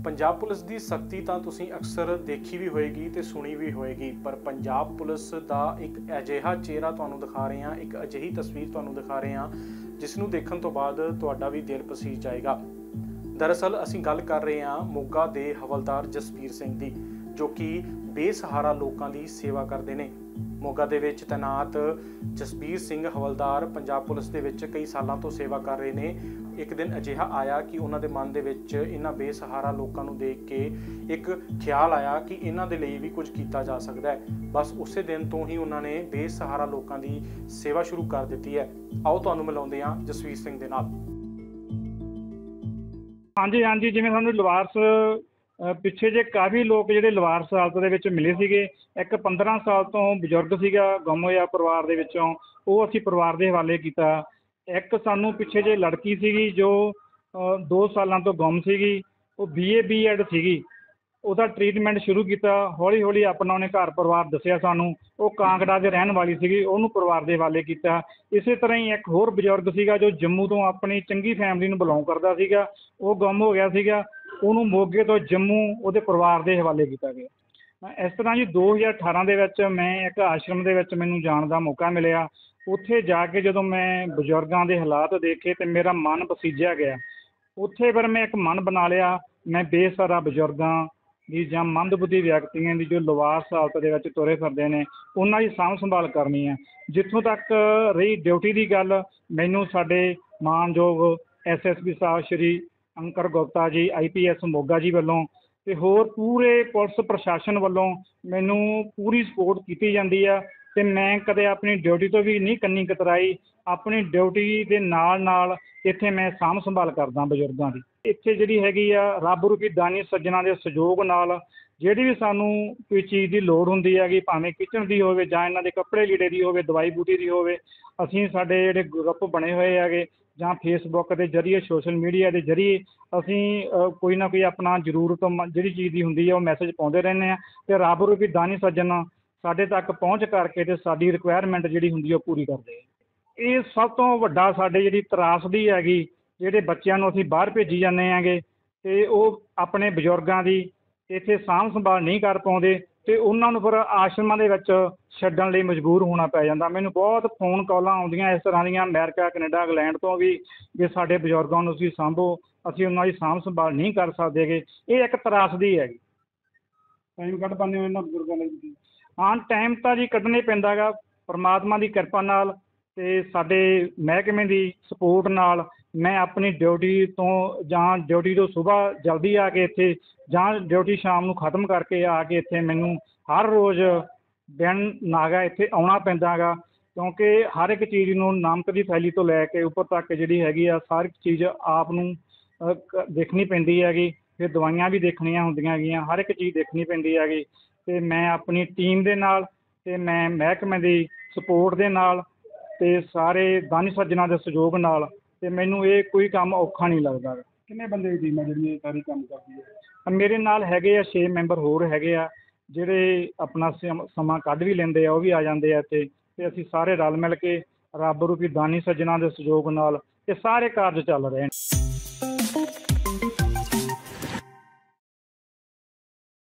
Punjab police की सख्ती तो तुसीं अक्सर देखी भी होएगी तो सुनी भी होएगी, पर पंजाब पुलिस का एक अजिहा चेहरा तुहानूं दिखा रहे हैं, एक अजिही तस्वीर तुहानूं दिखा रहे हैं जिसनूं देखण तो बाद तुहाडा भी दिल पसीज जाएगा। दरअसल असीं गल कर रहे हैं मोगा दे हवलदार जसबीर सिंह दी, जो कि बेसहारा लोगों की सेवा करते हैं। मोगा दे विच तैनात जसबीर सिंह हवलदार पंजाब पुलिस दे विच कई सालों तो सेवा कर रहे हैं। एक दिन अजिहा आया कि उन्होंने मन दे विच इन्हां बेसहारा लोगों को देख के एक ख्याल आया कि इन्हां दे लई भी कुछ किया जा सकता है। बस उस दिन तो ही उन्होंने बेसहारा लोगों की सेवा शुरू कर दी है। आओ तुहानूं मिलाउंदे हां जसबीर सिंह दे नाल। हाँ जी हाँ जी, जिवें सानूं लवारस पिछे जे काफ़ी लोग जिहड़े लवारस हालत दे विच मिले सीगे। एक 15 साल तो बजुर्ग सीगा गुम होया परिवार दे विचों, वो असीं परिवार दे हवाले कीता। एक सानूं पिछे जे लड़की सीगी जो 2 सालां तो गुम सीगी, वो BA B.Ed सीगी, ਉਹਦਾ ट्रीटमेंट शुरू किया। हौली हौली अपना उन्हें घर परिवार दसिया सानूं, वो कांगड़ा के रहने वाली सीगी, ਉਹਨੂੰ परिवार के हवाले किया। इसे तरह ही एक होर बजुर्ग सीगा जो जम्मू तो अपनी चंगी फैमिली ਨੂੰ बिलोंग करता सीगा, वो गुम हो गया सीगा, ਉਹਨੂੰ ਮੋਗੇ तो जम्मू ਉਹਦੇ परिवार के हवाले किया गया। इस तरह जी 2018 ਦੇ ਵਿੱਚ मैं एक आश्रम ਦੇ ਵਿੱਚ ਮੈਨੂੰ ਜਾਣ ਦਾ मौका मिलिया। ਉੱਥੇ ਜਾ ਕੇ ਜਦੋਂ मैं ਬਜ਼ੁਰਗਾਂ ਦੇ ਹਾਲਾਤ ਦੇਖੇ ਤੇ ਮੇਰਾ ਮਨ ਪਸੀਜਿਆ ਗਿਆ। ਉੱਥੇ ਫਿਰ मैं एक मन बना लिया, मैं बेसहारा ਬਜ਼ੁਰਗਾਂ ਦੀ ਜਾਂ ਮੰਦਬੁੱਧੀ ਵਿਅਕਤੀਆਂ ਦੀ ਜੋ ਲਵਾਰਸ ਹਾਲਤ ਦੇ ਵਿੱਚ ਤੁਰੇ ਫਿਰਦੇ ਨੇ, ਉਹਨਾਂ ਦੀ ਸਾਂਭ ਸੰਭਾਲ ਕਰਨੀ ਹੈ। ਜਿੱਥੋਂ ਤੱਕ ਰਹੀ ਡਿਊਟੀ ਦੀ ਗੱਲ, ਮੈਨੂੰ ਸਾਡੇ ਮਾਨਯੋਗ SSP ਸਾਹਿਬ ਸ਼੍ਰੀ ਅੰਕਰ ਗੁਪਤਾ ਜੀ IPS ਮੋਗਾ ਜੀ ਵੱਲੋਂ ਤੇ ਹੋਰ ਪੂਰੇ ਪੁਲਿਸ ਪ੍ਰਸ਼ਾਸਨ ਵੱਲੋਂ ਮੈਨੂੰ ਪੂਰੀ ਸਪੋਰਟ ਕੀਤੀ ਜਾਂਦੀ ਆ ਤੇ ਮੈਂ ਕਦੇ ਆਪਣੀ ਡਿਊਟੀ ਤੋਂ ਵੀ ਨਹੀਂ ਕੰਨੀ ਕਤਰਾਈ। ਆਪਣੀ ਡਿਊਟੀ ਦੇ ਨਾਲ ਇੱਥੇ ਮੈਂ ਸਾਂਭ ਸੰਭਾਲ ਕਰਦਾ ਬਜ਼ੁਰਗਾਂ ਦੀ। ਇੱਥੇ ਜਿਹੜੀ ਹੈਗੀ ਆ ਰੱਬ ਰੂਪੀ ਦਾਨੀ ਸੱਜਣਾ ਦੇ ਸਹਿਯੋਗ ਨਾਲ ਜਿਹੜੀ ਵੀ ਸਾਨੂੰ ਕੋਈ ਚੀਜ਼ ਦੀ ਲੋੜ ਹੁੰਦੀ ਹੈਗੀ, ਭਾਵੇਂ ਕਿਚਨ ਦੀ ਹੋਵੇ ਜਾਂ ਇਹਨਾਂ ਦੇ ਕੱਪੜੇ ਲੀੜੇ ਦੀ ਹੋਵੇ, ਦਵਾਈ ਬੂਟੀ ਦੀ ਹੋਵੇ, ਅਸੀਂ ਸਾਡੇ ਜਿਹੜੇ ਗਰੁੱਪ ਬਣੇ ਹੋਏ ਹੈਗੇ ਜਾਂ ਫੇਸਬੁੱਕ ਦੇ ਜ਼ਰੀਏ, ਸੋਸ਼ਲ ਮੀਡੀਆ ਦੇ ਜ਼ਰੀਏ ਅਸੀਂ ਕੋਈ ਨਾ ਕੋਈ ਆਪਣਾ ਜ਼ਰੂਰਤ ਜਿਹੜੀ ਚੀਜ਼ ਦੀ ਹੁੰਦੀ ਹੈ ਉਹ ਮੈਸੇਜ ਪਾਉਂਦੇ ਰਹਿੰਦੇ ਹਾਂ ਅਤੇ ਰੱਬ ਰੂਪੀ ਦਾਨੀ ਸੱਜਣ ਸਾਡੇ ਤੱਕ ਪਹੁੰਚ ਕਰਕੇ ਅਤੇ ਸਾਡੀ ਰਿਕੁਆਇਰਮੈਂਟ ਜਿਹੜੀ ਹੁੰਦੀ ਉਹ ਪੂਰੀ ਕਰਦੇ। ਇਹ ਸਭ ਤੋਂ ਵੱਡਾ ਸਾਡੇ ਜਿਹੜੀ ਤਰਾਸਦੀ ਹੈਗੀ, ਜਿਹੜੇ ਬੱਚਿਆਂ ਨੂੰ ਅਸੀਂ ਬਾਹਰ ਭੇਜੀ ਜਾਂਦੇ ਹੈਗੇ ਅਤੇ ਉਹ ਆਪਣੇ ਬਜ਼ੁਰਗਾਂ ਦੀ ਇੱਥੇ ਸਾਂਭ ਸੰਭਾਲ ਨਹੀਂ ਕਰ ਪਾਉਂਦੇ ਅਤੇ ਉਹਨਾਂ ਨੂੰ ਫਿਰ ਆਸ਼ਰਮਾਂ ਦੇ ਵਿੱਚ ਛੱਡਣ ਲਈ ਮਜਬੂਰ ਹੋਣਾ ਪੈ ਜਾਂਦਾ। ਮੈਨੂੰ ਬਹੁਤ ਫੋਨ ਕਾਲਾਂ ਆਉਂਦੀਆਂ ਇਸ ਤਰ੍ਹਾਂ ਦੀਆਂ ਅਮਰੀਕਾ, ਕੈਨੇਡਾ, ਇੰਗਲੈਂਡ ਤੋਂ ਵੀ ਸਾਡੇ ਬਜ਼ੁਰਗਾਂ ਨੂੰ ਤੁਸੀਂ ਸਾਂਭੋ, ਅਸੀਂ ਉਹਨਾਂ ਦੀ ਸਾਂਭ ਸੰਭਾਲ ਨਹੀਂ ਕਰ ਸਕਦੇ ਗੇ। ਇਹ ਇੱਕ ਤਰਾਸਦੀ ਹੈਗੀ। ਟਾਈਮ ਕੱਢ ਪਾਉਂਦੇ ਹੋ ਇਹਨਾਂ ਬਜ਼ੁਰਗਾਂ ਲਈ? ਹਾਂ, ਟਾਈਮ ਤਾਂ ਜੀ ਕੱਢਣਾ ਹੀ ਪੈਂਦਾ ਗਾ। ਪਰਮਾਤਮਾ ਦੀ ਕਿਰਪਾ ਨਾਲ ਅਤੇ ਸਾਡੇ ਮਹਿਕਮੇ ਦੀ ਸਪੋਰਟ ਨਾਲ ਮੈਂ ਆਪਣੀ ਡਿਊਟੀ ਤੋਂ ਜਾਂ ਡਿਊਟੀ ਤੋਂ ਸੁਬਾਹ ਜਲਦੀ ਆ ਕੇ ਇੱਥੇ ਜਾਂ ਡਿਊਟੀ ਸ਼ਾਮ ਨੂੰ ਖ਼ਤਮ ਕਰਕੇ ਆ ਕੇ ਇੱਥੇ ਮੈਨੂੰ ਹਰ ਰੋਜ਼ ਦਿਨ ਨਾਗਾ ਇੱਥੇ ਆਉਣਾ ਪੈਂਦਾ ਗਾ, ਕਿਉਂਕਿ ਹਰ ਇੱਕ ਚੀਜ਼ ਨੂੰ ਨਮਕ ਦੀ ਥੈਲੀ ਤੋਂ ਲੈ ਕੇ ਉੱਪਰ ਤੱਕ ਜਿਹੜੀ ਹੈਗੀ ਆ ਸਾਰੀ ਚੀਜ਼ ਆਪ ਨੂੰ ਦੇਖਣੀ ਪੈਂਦੀ ਹੈਗੀ। ਫਿਰ ਦਵਾਈਆਂ ਵੀ ਦੇਖਣੀਆਂ ਹੁੰਦੀਆਂ ਹੈਗੀਆਂ, ਹਰ ਇੱਕ ਚੀਜ਼ ਦੇਖਣੀ ਪੈਂਦੀ ਹੈਗੀ ਅਤੇ ਮੈਂ ਆਪਣੀ ਟੀਮ ਦੇ ਨਾਲ ਅਤੇ ਮੈਂ ਮਹਿਕਮੇ ਦੀ ਸਪੋਰਟ ਦੇ ਨਾਲ ਅਤੇ ਸਾਰੇ ਦਾਨੀ ਸੱਜਣਾ ਦੇ ਸਹਿਯੋਗ ਨਾਲ ਅਤੇ ਮੈਨੂੰ ਇਹ ਕੋਈ ਕੰਮ ਔਖਾ ਨਹੀਂ ਲੱਗਦਾ। ਕਿੰਨੇ ਬੰਦੇ ਦੀ ਟੀਮ ਹੈ ਜਿਹੜੀ ਇਹ ਸਾਰੀ ਕੰਮ ਕਰਦੀ ਹੈ? ਮੇਰੇ ਨਾਲ ਹੈਗੇ ਆ 6 ਮੈਂਬਰ ਹੋਰ ਹੈਗੇ ਆ, ਜਿਹੜੇ ਆਪਣਾ ਸਮਾਂ ਕੱਢ ਵੀ ਲੈਂਦੇ ਆ, ਉਹ ਵੀ ਆ ਜਾਂਦੇ ਆ ਇੱਥੇ ਅਤੇ ਅਸੀਂ ਸਾਰੇ ਰਲ ਮਿਲ ਕੇ ਰੱਬ ਰੂਪੀ ਦਾਨੀ ਸੱਜਣਾ ਦੇ ਸਹਿਯੋਗ ਨਾਲ ਇਹ ਸਾਰੇ ਕਾਰਜ ਚੱਲ ਰਹੇ ਨੇ।